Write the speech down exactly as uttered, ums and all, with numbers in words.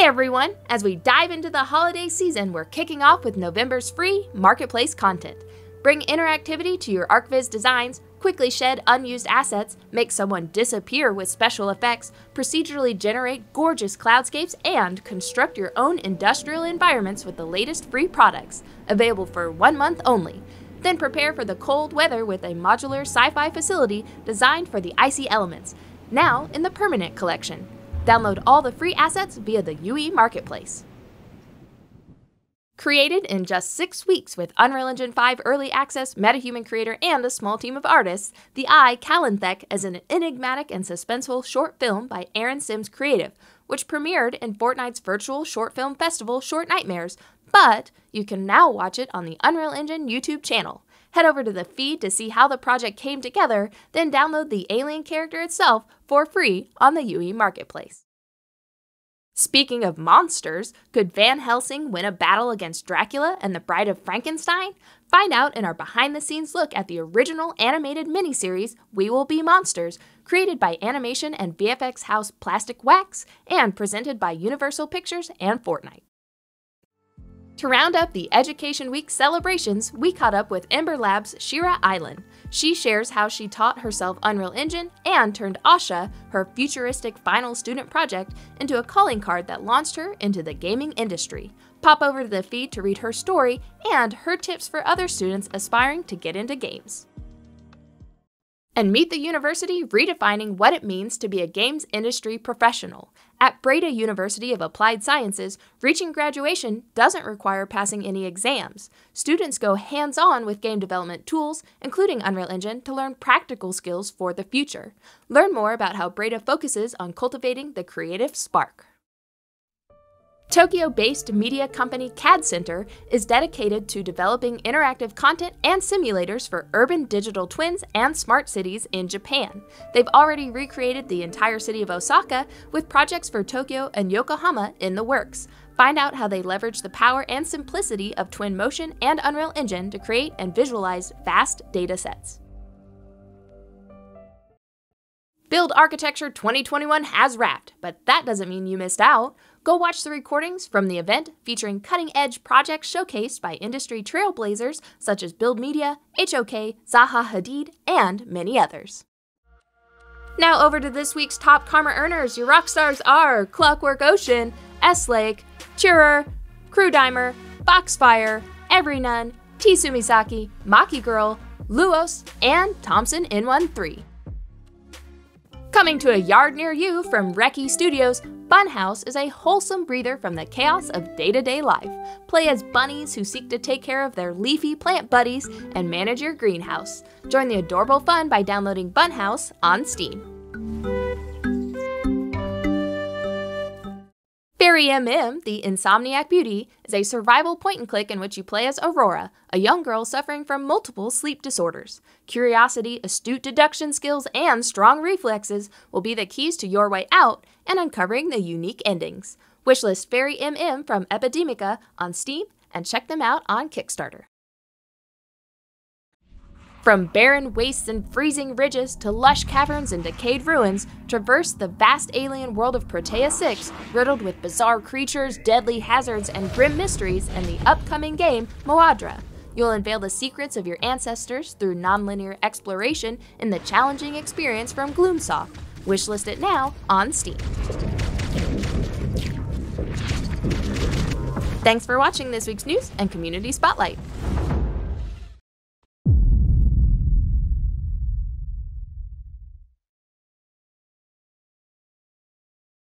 everyone! As we dive into the holiday season, we're kicking off with November's free Marketplace content. Bring interactivity to your ArcViz designs, quickly shed unused assets, make someone disappear with special effects, procedurally generate gorgeous cloudscapes, and construct your own industrial environments with the latest free products, available for one month only. Then prepare for the cold weather with a modular sci-fi facility designed for the icy elements, now in the permanent collection. Download all the free assets via the U E Marketplace. Created in just six weeks with Unreal Engine five Early Access, MetaHuman Creator, and a small team of artists, The Eye, CALANTHEK is an enigmatic and suspenseful short film by Aaron Sims Creative, which premiered in Fortnite's virtual short film festival Short Nightmares, but you can now watch it on the Unreal Engine YouTube channel. Head over to the feed to see how the project came together, then download the alien character itself for free on the U E Marketplace. Speaking of monsters, could Van Helsing win a battle against Dracula and the Bride of Frankenstein? Find out in our behind-the-scenes look at the original animated miniseries, We Will Be Monsters, created by animation and V F X house Plastic Wax, and presented by Universal Pictures and Fortnite. To round up the Education Week celebrations, we caught up with Ember Labs' Shira Island. She shares how she taught herself Unreal Engine and turned Asha, her futuristic final student project, into a calling card that launched her into the gaming industry. Pop over to the feed to read her story and her tips for other students aspiring to get into games. And meet the university redefining what it means to be a games industry professional. At Breda University of Applied Sciences, reaching graduation doesn't require passing any exams. Students go hands-on with game development tools, including Unreal Engine, to learn practical skills for the future. Learn more about how Breda focuses on cultivating the creative spark. Tokyo-based media company C A D Center is dedicated to developing interactive content and simulators for urban digital twins and smart cities in Japan. They've already recreated the entire city of Osaka, with projects for Tokyo and Yokohama in the works. Find out how they leverage the power and simplicity of Twinmotion and Unreal Engine to create and visualize vast data sets. Build Architecture twenty twenty-one has wrapped, but that doesn't mean you missed out. Go watch the recordings from the event featuring cutting-edge projects showcased by industry trailblazers such as Build Media, H O K, Zaha Hadid, and many others. Now over to this week's top karma earners. Your rock stars are Clockwork Ocean, S-Lake, Churer, Crew Dimer, Foxfire, Every Nun, T Sumisaki, Maki Girl, Luos, and Thompson N thirteen. Coming to a yard near you from Reki Studios, Bunhouse is a wholesome breather from the chaos of day-to-day life. Play as bunnies who seek to take care of their leafy plant buddies and manage your greenhouse. Join the adorable fun by downloading Bunhouse on Steam. FAIRYMM, the Insomniac beauty, is a survival point-and-click in which you play as Aurora, a young girl suffering from multiple sleep disorders. Curiosity, astute deduction skills, and strong reflexes will be the keys to your way out and uncovering the unique endings. Wishlist FAIRYMM from Epidemica on Steam and check them out on Kickstarter. From barren wastes and freezing ridges to lush caverns and decayed ruins, traverse the vast alien world of Protea six, riddled with bizarre creatures, deadly hazards, and grim mysteries in the upcoming game, Moadra. You'll unveil the secrets of your ancestors through nonlinear exploration in the challenging experience from Gloomsoft. Wishlist it now on Steam. Thanks for watching this week's news and community spotlight.